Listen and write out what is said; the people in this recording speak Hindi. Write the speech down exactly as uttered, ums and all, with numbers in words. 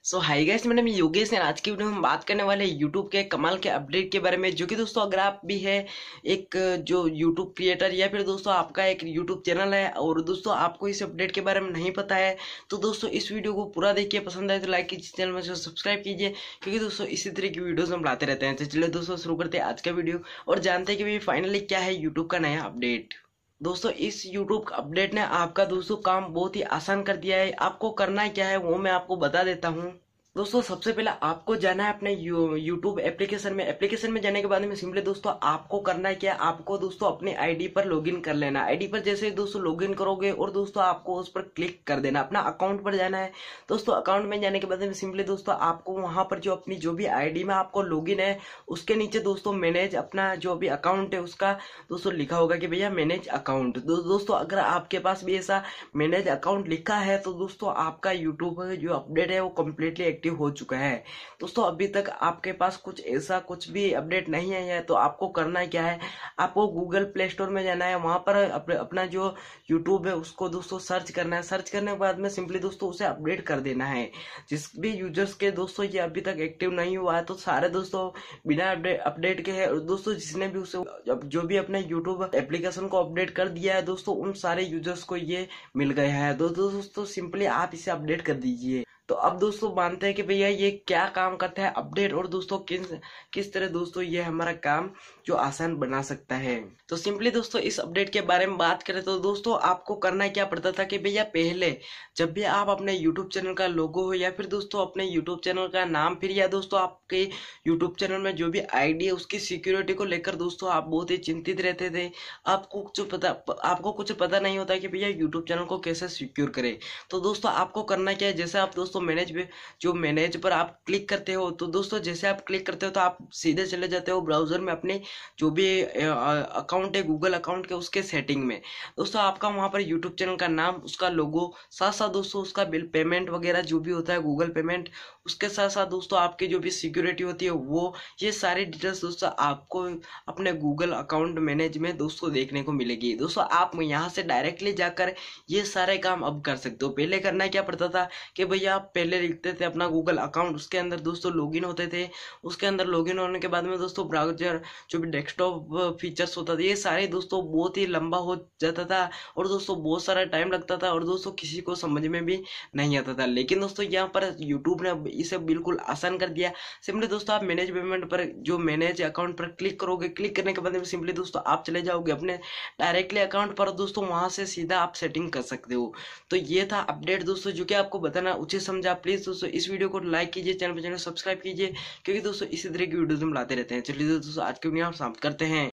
सो हाय गाइस, मेरा नाम योगेश है। आज की वीडियो में हम बात करने वाले हैं यूट्यूब के कमाल के अपडेट के बारे में। जो कि दोस्तों अगर आप भी है एक जो यूट्यूब क्रिएटर या फिर दोस्तों आपका एक यूट्यूब चैनल है और दोस्तों आपको इस अपडेट के बारे में नहीं पता है, तो दोस्तों इस वीडियो को पूरा देखिए। पसंद आए तो लाइक कीजिए, चैनल में सब्सक्राइब कीजिए, क्योंकि दोस्तों इसी तरह की वीडियोस हम लाते रहते हैं। तो चलिए दोस्तों शुरू करते हैं आज का वीडियो और जानते हैं कि भाई फाइनली क्या है यूट्यूब का नया अपडेट। दोस्तों इस YouTube अपडेट ने आपका दोस्तों काम बहुत ही आसान कर दिया है। आपको करना क्या है वो मैं आपको बता देता हूँ। दोस्तों सबसे पहले आपको जाना है अपने यूट्यूब एप्लीकेशन में। एप्लीकेशन में जाने के बाद में सिंपली दोस्तों आपको करना है क्या, आपको दोस्तों अपने आईडी पर लॉगिन कर लेना। आईडी पर जैसे दोस्तों लॉगिन करोगे और दोस्तों आपको उस पर क्लिक कर देना, अपना अकाउंट पर जाना है। दोस्तों अकाउंट में जाने के बाद में सिंपली दोस्तों आपको वहां पर जो अपनी जो भी आईडी में आपको लॉगिन है उसके नीचे दोस्तों मैनेज अपना जो भी अकाउंट है उसका दोस्तों लिखा होगा कि भैया मैनेज अकाउंट। दो, दोस्तों अगर आपके पास भी ऐसा मैनेज अकाउंट लिखा है तो दोस्तों आपका यूट्यूब जो अपडेट है वो कम्प्लीटली हो चुका है। दोस्तों अभी तक आपके पास कुछ ऐसा कुछ भी अपडेट नहीं आया है तो आपको करना क्या है, आपको गूगल प्ले स्टोर में जाना है। वहां पर अप, अपना जो यूट्यूब है उसको दोस्तों सर्च करना है। सर्च करने के बाद में सिंपली दोस्तों उसे अपडेट कर देना है। जिस भी यूजर्स के दोस्तों ये अभी तक एक्टिव नहीं हुआ है तो सारे दोस्तों बिना अपडेट अपडेट के है। और दोस्तों जिसने भी उसे जो भी अपने यूट्यूब एप्लीकेशन को अपडेट कर दिया है दोस्तों उन सारे यूजर्स को ये मिल गया है। दोस्तों दोस्तों सिंपली आप इसे अपडेट कर दीजिए। तो अब दोस्तों मानते हैं कि भैया ये क्या काम करता है अपडेट और दोस्तों किस किस तरह दोस्तों ये हमारा काम जो आसान बना सकता है। तो सिंपली दोस्तों इस अपडेट के बारे में बात करें तो दोस्तों आपको करना क्या पड़ता था कि भैया पहले जब भी आप अपने यूट्यूब चैनल का लोगो हो या फिर दोस्तों अपने यूट्यूब चैनल का नाम फिर या दोस्तों आपके यूट्यूब चैनल में जो भी आईडी है उसकी सिक्योरिटी को लेकर दोस्तों आप बहुत ही चिंतित रहते थे। आपको कुछ पता आपको कुछ पता नहीं होता कि भैया यूट्यूब चैनल को कैसे सिक्योर करे। तो दोस्तों आपको करना क्या है, जैसे आप दोस्तों मैनेज पे जो मैनेज पर आप क्लिक करते हो तो दोस्तों जैसे आप क्लिक करते हो तो आप सीधे चले जाते हो ब्राउजर में अपने जो भी अकाउंट है गूगल अकाउंट के उसके सेटिंग में। दोस्तों आपका वहां पर यूट्यूब चैनल का नाम, उसका लोगो, साथ साथ दोस्तों उसका बिल पेमेंट वगैरह जो भी होता है गूगल पेमेंट, उसके साथ साथ दोस्तों आपकी जो भी सिक्योरिटी होती है वो, ये सारी डिटेल्स दोस्तों आपको अपने गूगल अकाउंट मैनेज में दोस्तों देखने को मिलेगी। दोस्तों आप यहाँ से डायरेक्टली जाकर ये सारे काम अब कर सकते हो। पहले करना क्या पड़ता था कि भैया आप पहले लिखते थे अपना गूगल अकाउंट, उसके अंदर दोस्तों लॉगिन होते थे। उसके अंदर लॉगिन होने के बाद में दोस्तों ब्राउजर जो भी डेस्कटॉप फीचर्स होता था ये सारे दोस्तों बहुत ही लंबा हो जाता था और दोस्तों बहुत सारा टाइम लगता था और दोस्तों किसी को समझ में भी नहीं आता था। लेकिन दोस्तों यहाँ पर यूट्यूब ने इसे बिल्कुल आसान कर दिया। सिंपली दोस्तों आप मैनेज पेमेंट पर जो मैनेज अकाउंट पर क्लिक करोगे, क्लिक करने के बाद में सिंपली दोस्तों आप चले जाओगे अपने डायरेक्टली अकाउंट पर, दोस्तों वहां से सीधा आप सेटिंग कर सकते हो। तो ये था अपडेट दोस्तों जो कि आपको बताना उचित समझा। प्लीज दोस्तों इस वीडियो को लाइक कीजिए, चैनल पर चैनल सब्सक्राइब कीजिए, क्योंकि दोस्तों इसी तरह की वीडियोस हम लाते रहते हैं। चलिए दोस्तों आज की वीडियो हम समाप्त करते हैं।